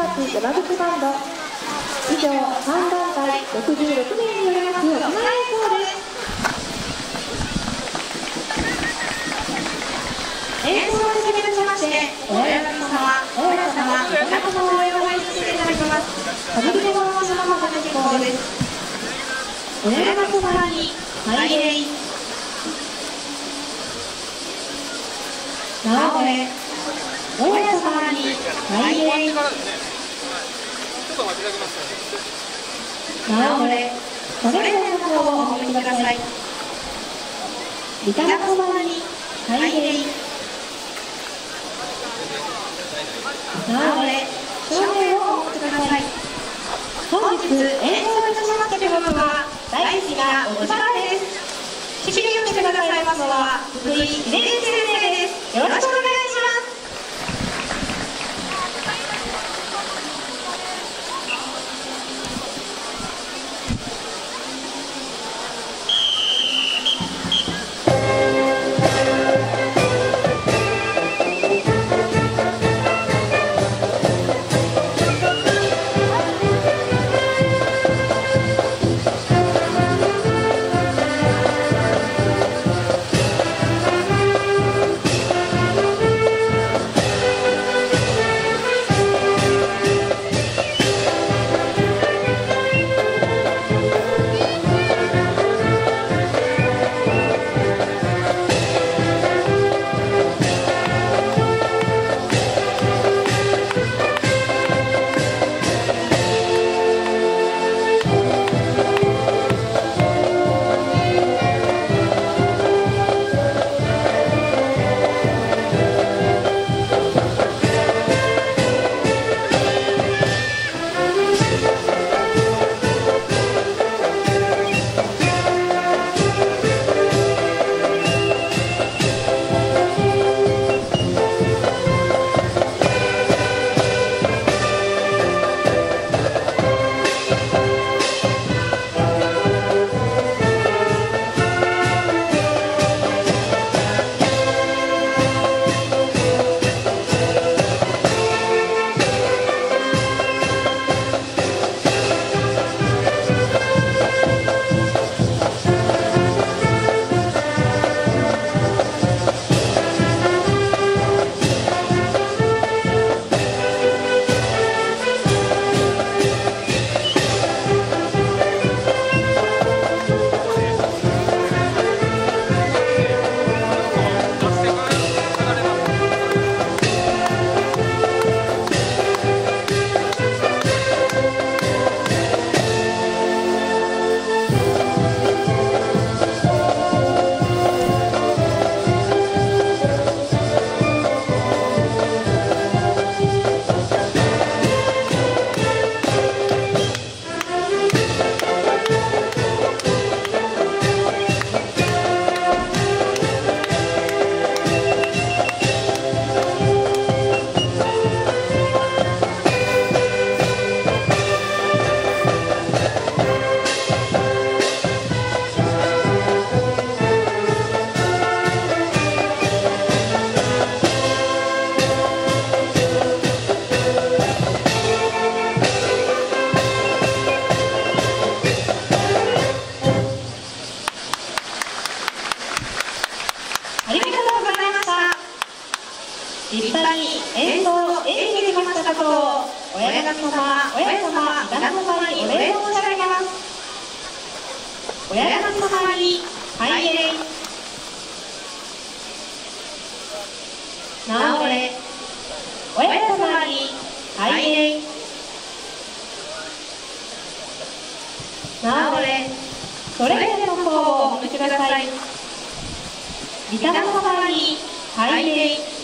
町山口バンド。以上、3団体66名によります生演奏です。演奏を始めまして、親神様、親様、お客様をお祝いさせていただきます。旅人の島のご結婚です。親神様に拝礼。なおれ、親様に拝礼。なおれ、それぞれの方をお守りください。御霊様に拝礼。なおれ、正面をお持ちください。本日演奏いたしますけれどもは大好きなお宝です。指揮をしてくださいますのは福井秀之先生です。よろしくお願いします。立派に演奏を演技できましたことを親神様、親様、御霊様にお礼を申し上げます。親神様に拝礼。なおれ、親様に拝礼。なおれ、それぞれの方をお向きください。御霊様に拝礼。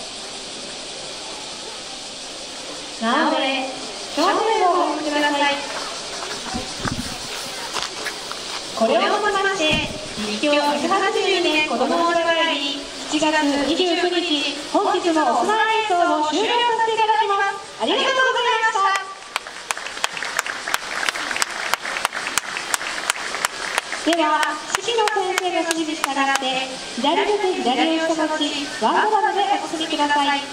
なおれ、正面をお向きください。これをもちまして立教180年子ども大会り7月29日本日のお供え演奏を終了させていただきます。ありがとうございました。では指揮の先生の指示に従って左手左足と持ちワンドラムでお進みください。